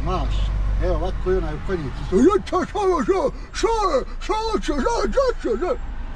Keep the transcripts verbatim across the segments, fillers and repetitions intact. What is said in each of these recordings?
maš. Evo ovako i onaj u konjicu. Šta, šta, šta, šta, šta, šta, šta, šta.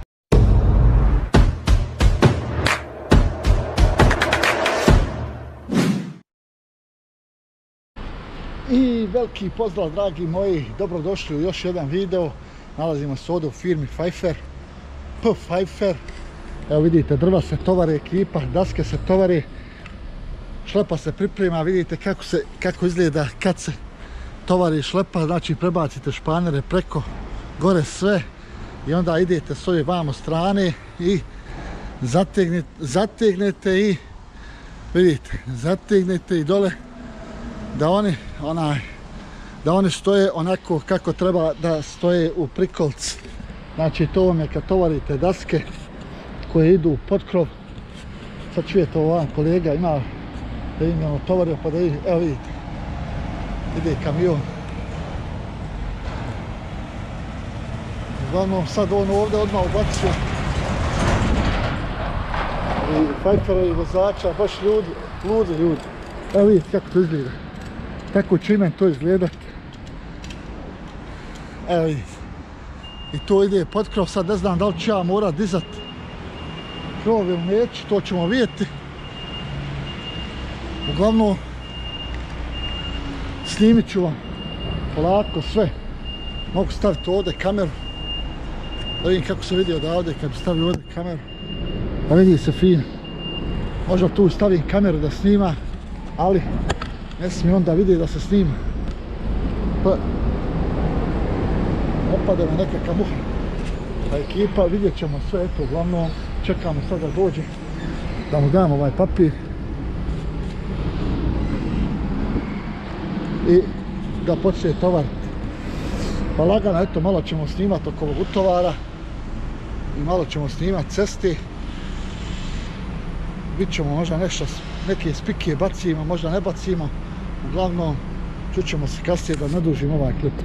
I veliki pozdrav dragi moji, dobrodošli u još jedan video. Nalazimo se ovdje u firmi Pfeiffer. P. Pfeiffer. Evo vidite, drva se tovari, ekipa, daske se tovari. Šlepa se priprema, vidite kako, se, kako izgleda kad se tovari šlepa. Znači prebacite španere preko, gore sve. I onda idete s ove vamo strane i zategnete, zategnete i vidite, zategnete i dole. Da oni, onaj, da oni stoje onako kako treba da stoje u prikolci. Znači to vam je kad tovarite daske koje idu u potkrov. Sad čujete ovo kolega ima da im je ono tovario pa da ide, evo vidite, ide kamion. Uglavnom sad on ovdje odmah ubacio i Pfeifferovi vozača, baš ljudi, ludi ljudi. Evo vidite kako to izgleda. Tako će imen to izgledat. Evo vidite. I to ide pod krov, sad ne znam da li ću ja morat dizat krov ili neću, to ćemo vidjeti. Uglavnom, snimit ću vam polako sve. Mogu staviti ovdje kameru. Da vidim kako se vidi odavde kad bi stavio ovdje kameru. Da vidi se fino. Možda tu stavim kameru da snima, ali ne smije onda vidjeti da se snima. Pa opade me nekakva muha. Pa ekipa, vidjet ćemo sve, eto, uglavnom čekamo sad da dođe, da mu dam ovaj papir i da počne tovariti. Pa lagano, eto, malo ćemo snimati oko ovog utovara i malo ćemo snimati cesti. Vidit ćemo možda nešto, neke spike bacimo, možda ne bacimo. Uglavnom, čućemo se kasnije da ne dužim ovaj klip.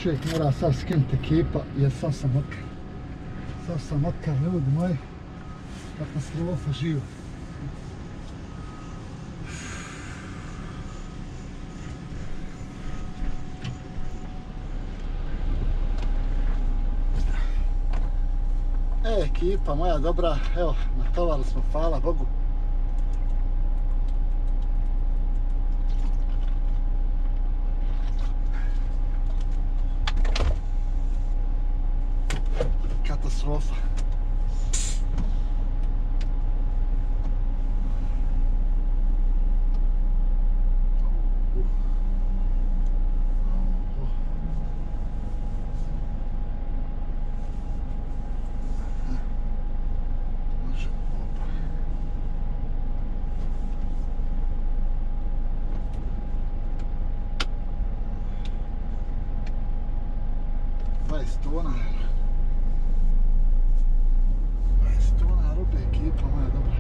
čovjek mora sad skinuti ekipa jer sam sam mokar. Sad sam mokar, ljudi moji. Katastrofa živa. E, ekipa moja dobra, evo, natovali smo, hvala Bogu. Katastrofa. dvadeset tona. dvadeset tona rupe ekipa moja dobra.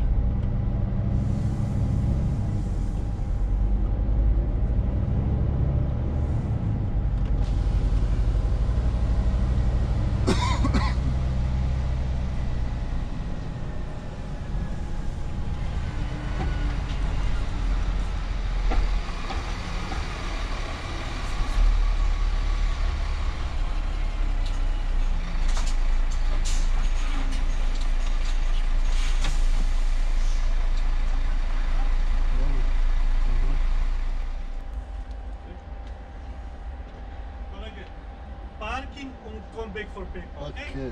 Parking und come back for pick. Okay? Okay.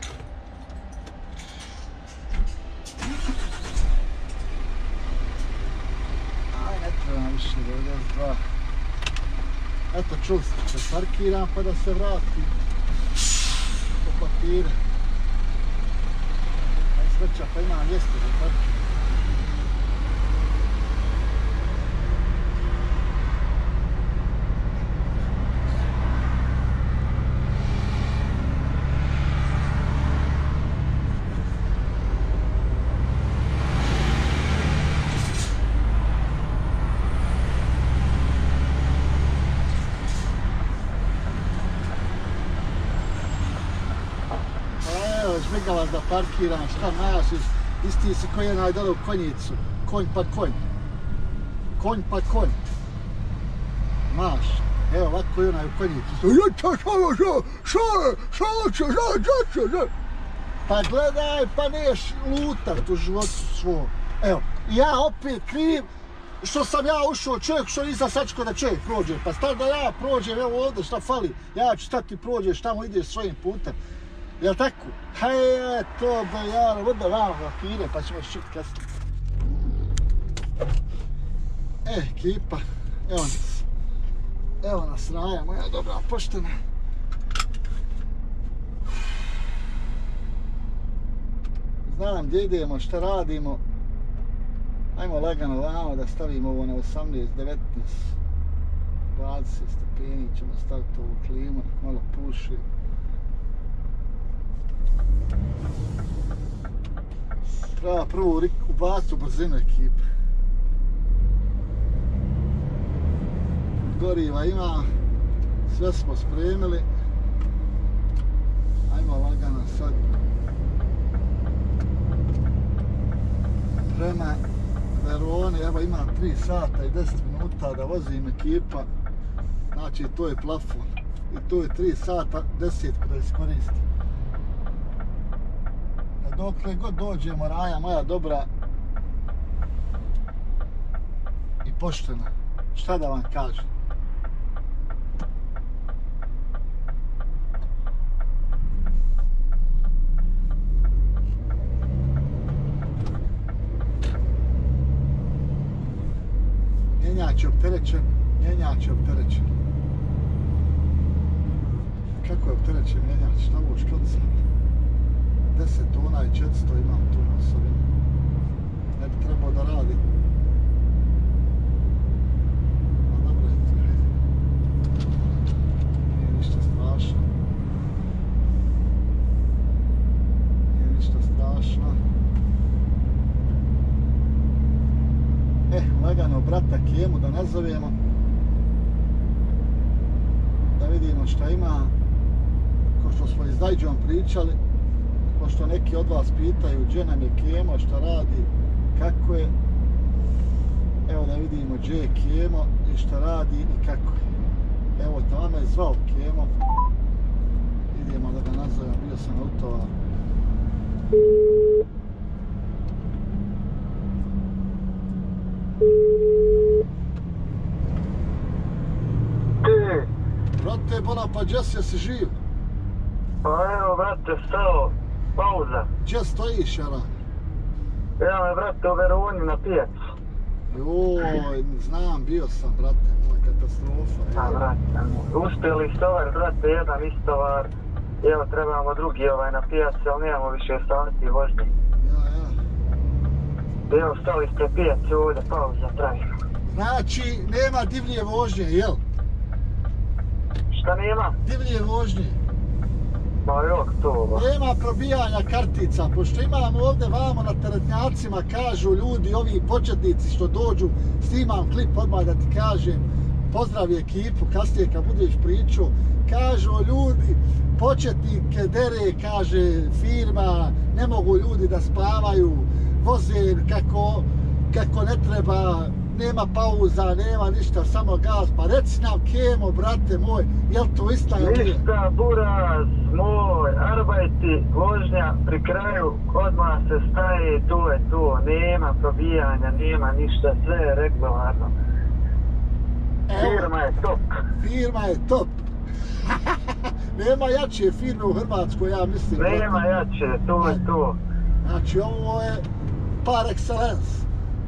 Aj, ne treba više devedeset dva. Eto, čuli ste, da parkiram pa da se vratim po papire. Aj sreća, pa imam mjesto da parkiram. Žmiga vas da parkiram, šta maš, isti si koji je najdole u konjicu, konj pa konj, konj pa konj, maš, evo ovako je onaj u konjicu, pa gledaj, pa neš lutat u životu svom, evo, ja opet kriv, što sam ja ušao čovjek, što nisam sačekao da čovjek prođe, pa stav da ja prođem, evo ovdje šta fali, ja ću stati prođeš, tamo ideš svojim putem. Jel' tako? Hej, to be jara, vrda vam papire pa ćemo šut kasnije. E, ekipa, evo nas. Evo nas Raja, moja dobra poštena. Znam gdje idemo, šta radimo. Ajmo lagano vamo da stavimo ovo na osamnaest, devetnaest, dvadeset stepeni, ćemo staviti ovu klimu, malo puši. Treba prvo ubaciti u brzinu ekipe. Goriva ima, sve smo spremili. Ajmo lagano sad. Prema Veroni, evo imam tri sata i deset minuta da vozim ekipa. Znači to je plafon. I to je tri sata, deset da iskoristim. Dokle god dođemo, Raja moja dobra i poštena, šta da vam kažem? Mjenjač je opterećen, mjenjač je opterećen. Kako je opterećen mjenjač, šta ovo škoca? deset tona i četiristo imam tu na sobi. Ne bi trebao da radi. A dobro je to. Nije ništa strašno. Nije ništa strašno. Eh, lagano brata Kemu da nazovemo. Da vidimo šta ima. pošto smo i s Dajđom pričali, pošto neki od vas pitaju gdje nam je Kemo, šta radi, kako je. Evo da vidimo gdje je Kemo i šta radi i kako je. Evo tamo me zvao Kemo. Idemo da ga nazovem, bio sam na utovaru. Ti? Brate, bola, pa gdje si, jesi živ? Pa evo, brate, stao, pauza. Gdje stojiš, jara? Evo me, brate, u Veroni na pijacu. Joj, znam, bio sam, brate, moj, katastrofa. A, brate, uspjeli istovar, brate, jedan istovar. Evo, trebamo drugi ovaj na pijaci, ali nemamo više sati vožnje. Ja, ja. Evo, stali ste pijaci ovdje, pauza pravimo. Znači, nema divlje vožnje, jel? Šta nema? Divlje vožnje. Ma jok to, ba. Nema probijanja kartica, pošto imamo ovdje vamo na teretnjacima, kažu ljudi, ovi početnici što dođu, snimam klip odmah da ti kažem, pozdravi ekipu, kasnije kad budeš pričao, kažu ljudi, početnike dere, kaže firma, ne mogu ljudi da spavaju, voze kako, kako ne treba, nema pauza, nema ništa, samo gaz, pa reci nam Kemo, brate moj, jel to istina ili nije? Ništa, buraz, moj, arbajti, vožnja, pri kraju, odmah se staje, to je to, nema probijanja, nema ništa, sve je regularno. Firma je top. Firma je top. Nema jače firme u Hrvatskoj, ja mislim. Nema brate. Jače, to je to. Znači, ovo je par excellence.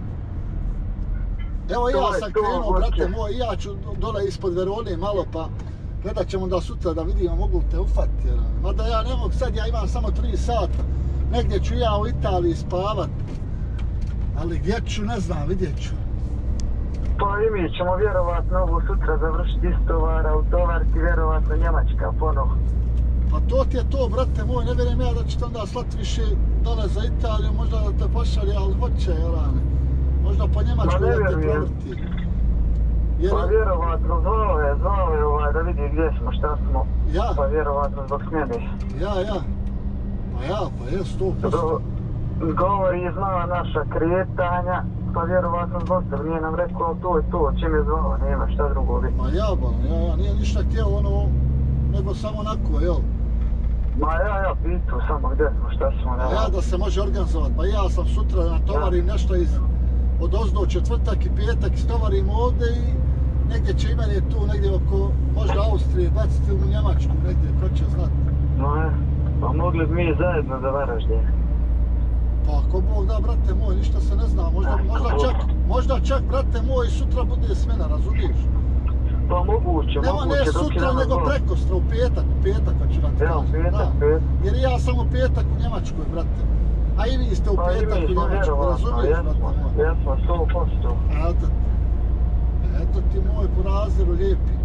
Evo to ja sam to, krenuo, brate moj, ja ću dole ispod Verone malo, pa gledat ćemo da sutra da vidimo, mogu te ufati. Mada ja ne mogu, sad ja imam samo tri sata. Negdje ću ja u Italiji spavat. Ali gdje ću, ne znam, vidjet ću. Pa i mi ćemo vjerovatno ovo sutra završiti istovar, autovarti, vjerovatno Njemačka ponovo. Pa to ti je to, brate moj, ne vjerujem ja da ćete onda slat više dole za Italiju, možda da te pošalje, ali hoće, Jorane. Možda po Njemačku da te provrti. Jer... Pa vjerovatno, zvao je, zvao je ovaj da vidi gdje smo, šta smo. Ja? Pa vjerovatno zbog smjene. Ja, ja. Pa ja, pa je sto posto. Govori i zna naša kretanja, pa vjerovatno zbog toga nije nam rekao to i to, čim je zvao, nema šta drugo biti. Ma ja, ba, ja, ja, nije ništa htio ono, nego samo onako, jel? Ma ja, ja pitu samo gdje smo, šta smo. Pa ja da se može organizovati, pa ja sam sutra natovarim ja. nešto iz od ozdo četvrtak i petak, istovarim ovdje i negdje će i meni tu, negdje oko možda Austrije, baciti u Njemačku, negdje, ko će znati. No je, pa mogli bi mi zajedno da Varaždine. Pa ako Bog da, brate moj, ništa se ne zna, možda, možda, čak, možda čak, brate moj, sutra bude smjena, razumiješ? Pa moguće, Nema, moguće. ne sutra, nego prekostra, u petak, u petak, kad ću da ti kažem. Ja, petak, petak. Jer ja sam u petak u Njemačkoj, brate. A i vi ste u pa petak u Njemačkoj, razumiješ, brate moj? Jesmo, sto posto. Eto ti, eto ti moj po raziru lijepi.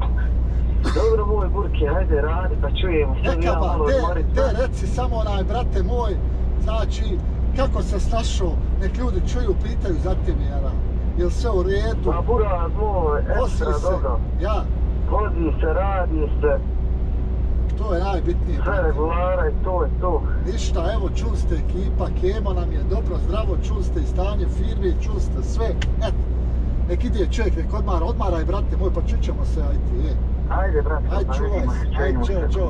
Dobro moj Burki, hajde radi pa čujemo. Neka ba, te, te reci samo onaj, brate moj, znači, kako se snašao, nek ljudi čuju, pitaju za tebe, jara. Jel sve u redu? Pa buraz moj, ekstra dobro. Ja. Vozi se, radi se. To je najbitnije. Sve regulara i to je to. Ništa, evo, čuli ste ekipa, Kemo nam je dobro, zdravo, čuli ste i stanje firme, čuli ste sve. Eto, nek ide čovjek, nek odmara, odmaraj, brate moj, pa čućemo se, ajde, je. Ajde, brate, ajde, čuvaj se, ajde, čao, čao.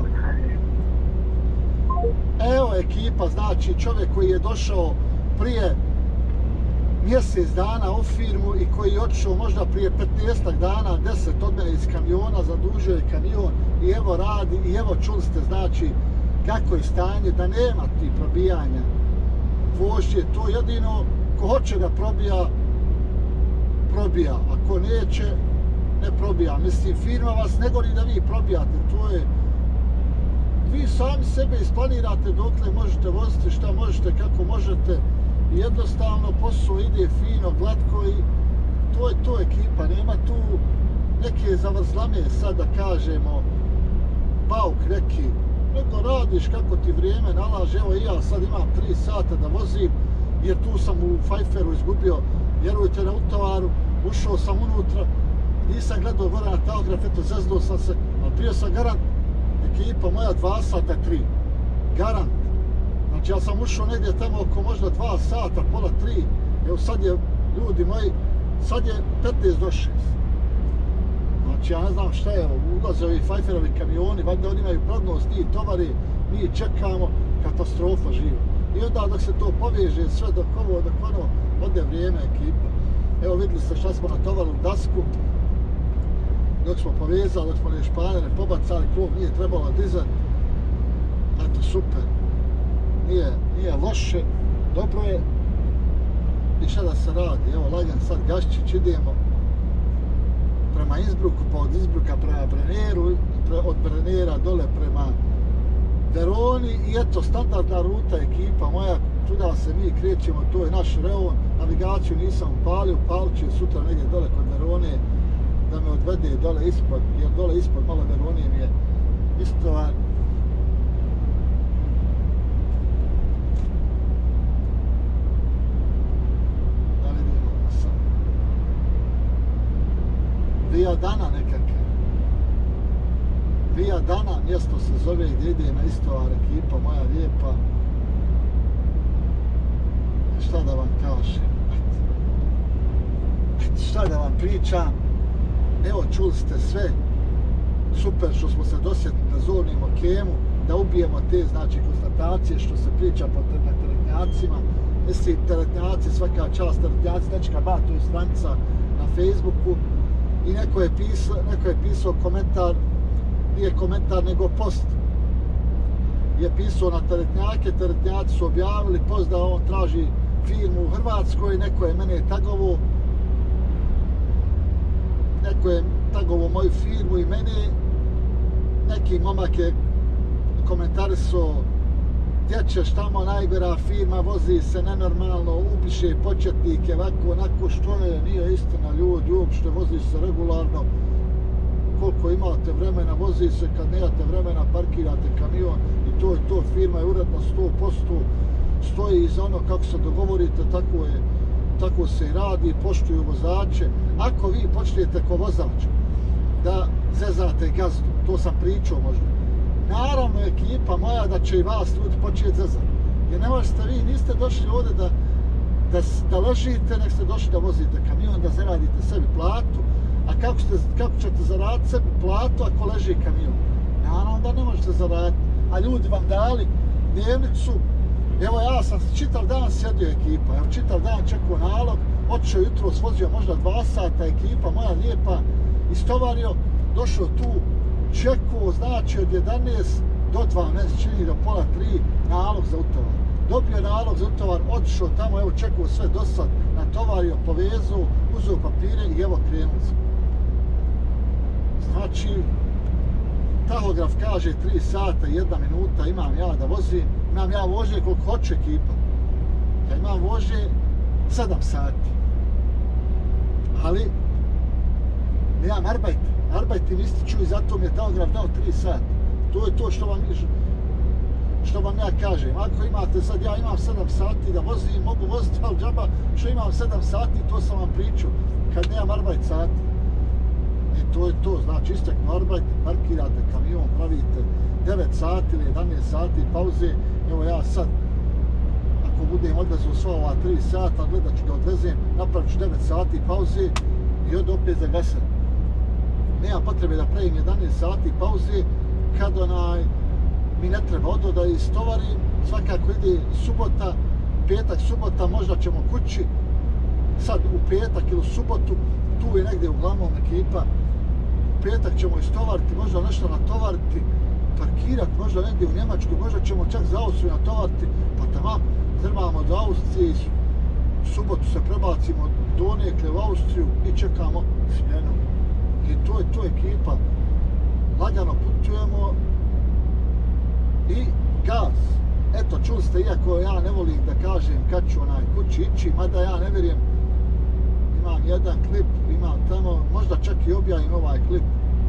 Evo ekipa, znači čovjek koji je došao prije mjesec dana u firmu i koji je otišao možda prije petnaestak dana, deset od mene iz kamiona, zadužio je kamion i evo radi i evo čuli ste znači kako je stanje, da nema tih probijanja vožnje, to jedino ko hoće da probija, probija, ako neće, ne probija. Mislim, firma vas ne gori da vi probijate, to je vi sami sebe isplanirate dokle možete voziti, šta možete, kako možete. Jednostavno posao ide fino, glatko i to je to ekipa. Nema tu neke zavrzlame sad da kažemo bauk neki. Nego radiš kako ti vrijeme nalaže. Evo i ja sad imam tri sata da vozim jer tu sam u Pfeifferu izgubio, vjerujte, na utovaru. Ušao sam unutra, nisam gledao gore na tahograf, eto zeznuo sam se, ali prije sam garant ekipa moja dva sata tri, garant. Znači ja sam ušao negdje tamo oko možda dva sata, pola tri, evo sad je, ljudi moji, sad je petnaest do šest. Znači ja ne znam šta je, ulaze ovi Pfeifferovi kamioni, valjda oni imaju prednost, ti tovari, mi čekamo, katastrofa živa. I onda dok se to poveže, sve dok ovo, dok ono, ode vrijeme ekipa. Evo vidjeli ste šta smo natovarili u dasku, dok smo povezali, dok smo ne španjene pobacali, krov nije trebalo dizati. Eto, super. Nije, nije loše, dobro je. I šta da se radi, evo lagan sad Gaščić, idemo prema Innsbrucku, pa od Innsbrucka prema Brenneru, pre, od Brennera dole prema Veroni i eto, standardna ruta ekipa moja, tuda se mi krećemo, to je naš reon, navigaciju nisam upalio, upalit ću sutra negdje dole kod Verone, da me odvede dole ispod, jer dole ispod malo Veronije mi je istovar. Da vidimo sam. Via Dana nekakve. Via Dana, mjesto se zove gdje ide na istovar ekipa moja lijepa. Šta da vam kažem? Šta da vam pričam? Evo, čuli ste sve. Super što smo se dosjetili da zovnimo Kemu, da ubijemo te, znači, konstatacije što se priča po teretnjacima. Mislim, teretnjaci, svaka čast teretnjaci, nečka ba, to je stranica na Facebooku. I neko je pisao, neko je pisao komentar, nije komentar nego post. Je pisao na teretnjake, teretnjaci su objavili post da on traži firmu u Hrvatskoj, neko je mene tagovo, neko je tagovo moju firmu i mene, neki momak je komentarisao gdje ćeš tamo najgora firma, vozi se nenormalno, upiše početnike, ovako, onako, što je, nije istina ljudi, uopšte vozi se regularno, koliko imate vremena, vozi se, kad nemate vremena, parkirate kamion i to je to, firma je uredno sto posto, stoji iza ono kako se dogovorite, tako je, tako se i radi, poštuju vozače. Ako vi počnete ko vozač da zezate gazdu, to sam pričao možda, naravno ekipa moja da će i vas ljudi početi zezati. Jer ne možete vi, niste došli ovdje da, da, da ležite, nek ste došli da vozite kamion, da zaradite sebi platu. A kako, ste, kako ćete zaraditi sebi platu ako leži kamion? Naravno da ne možete zaraditi. A ljudi vam dali dnevnicu. Evo ja sam čitav dan sjedio ekipa, evo čitav dan čekao nalog, otišao jutro, svozio možda dva sata ekipa, moja lijepa, istovario, došao tu, čekao, znači od jedanaest do dvanaest, čini do pola tri, nalog za utovar. Dobio nalog za utovar, otišao tamo, evo čekao sve do sad, natovario, povezao, uzeo papire i evo krenuo sam. Znači, tahograf kaže tri sata i jedna minuta imam ja da vozim, imam ja vožnje koliko hoće ekipa. Ja imam vožnje sedam sati. Ali, nemam arbajt. Arbajt im ističu i zato mi je tahograf dao tri sata. To je to što vam, što vam ja kažem. Ako imate sad, ja imam sedam sati da vozim, mogu voziti, ali džaba što imam sedam sati, to sam vam pričao. Kad nemam arbajt sati. I to je to, znači isteknu arbajt, parkirate kamion, pravite devet sati ili jedanaest sati pauze. Evo ja sad, ako budem odvezao sva ova tri sata, gledat ću da odvezem, napravit ću devet sati pauze i od opet za glasat. Nema potrebe da pravim jedanaest sati pauze, kad onaj, mi ne treba odo da istovarim, svakako ide subota, petak, subota, možda ćemo kući, sad u petak ili u subotu, tu je negdje uglavnom ekipa, u petak ćemo istovariti, možda nešto natovariti, parkirati, možda negdje u Njemačku, možda ćemo čak za Austriju natovariti, pa tamo trebamo do Austrije, u subotu se prebacimo donekle u Austriju i čekamo smjenu. I to je to ekipa, lagano putujemo i gaz. Eto, čuli ste, iako ja ne volim da kažem kad ću onaj kući ići, mada ja ne vjerujem, imam jedan klip, imam tamo, možda čak i objavim ovaj klip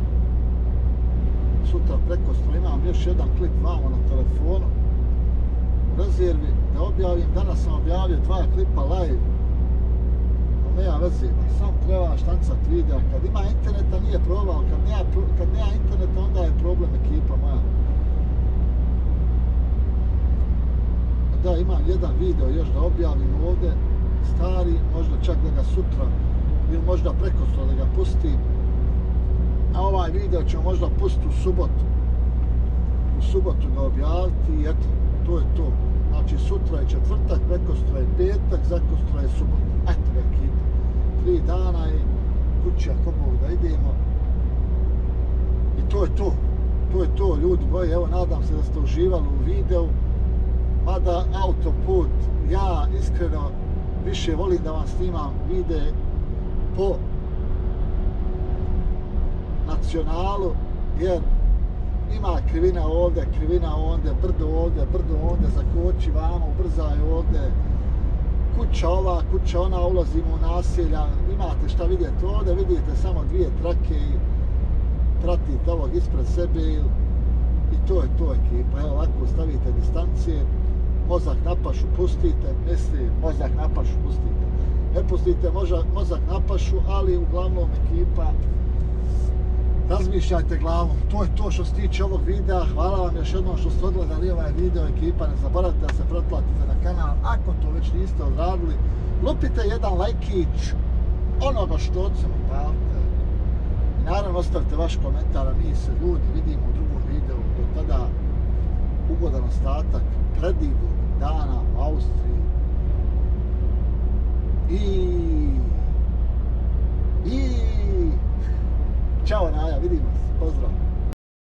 sutra prekostro, imam još jedan klip vamo na telefonu u rezervi da objavim. Danas sam objavio dva klipa live, nema veze, sam treba štancat video, kad ima interneta nije probao, kad nema, kad nema interneta onda je problem ekipa moja. Da, imam jedan video još da objavim ovdje, stari, možda čak da ga sutra ili možda prekosutra da ga pustim. A ovaj video ćemo možda pustiti u subotu. U subotu ga objaviti i eto, to je to. Znači sutra je četvrtak, prekosutra je petak, zakosutra je subota. Eto ga ekipa. Tri dana je kući ako mogu da idemo. I to je to. To je to ljudi moji, evo nadam se da ste uživali u videu. Mada autoput, ja iskreno više volim da vam snimam vide po nacionalu, jer ima krivina ovdje, krivina ovdje, brdo ovdje, brdo ovdje, zakoči vamo, ubrzaj ovdje, kuća ova, kuća ona, ulazimo u naselja, imate šta vidjeti ovdje, vidite samo dvije trake i pratite ovog ispred sebe i to je to ekipa. Evo ovako stavite distancije, mozak na pašu pustite, misli mozak na pašu pustite. Ne pustite mozak na pašu, ali uglavnom ekipa razmišljajte glavom. To je to što se tiče ovog videa. Hvala vam još jednom što ste odgledali ovaj video ekipa. Ne zaboravite da se pretplatite na kanal ako to već niste odradili. Lupite jedan lajkić onoga što ocem upalite. I naravno ostavite vaš komentar, a mi se ljudi vidimo u drugom videu. Do tada ugodan ostatak predivnog dana u Austriji.